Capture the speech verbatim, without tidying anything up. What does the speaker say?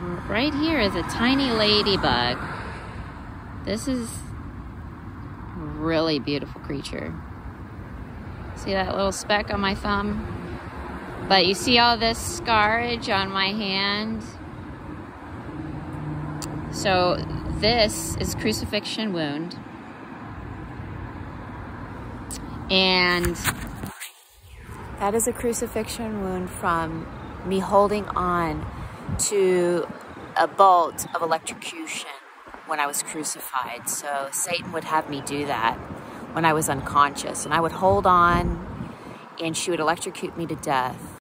right here is a tiny ladybug. This is a really beautiful creature. See that little speck on my thumb? But you see all this scarage on my hand? So this is crucifixion wound. And that is a crucifixion wound from me holding on to a bolt of electrocution when I was crucified. So Satan would have me do that when I was unconscious. And I would hold on and she would electrocute me to death.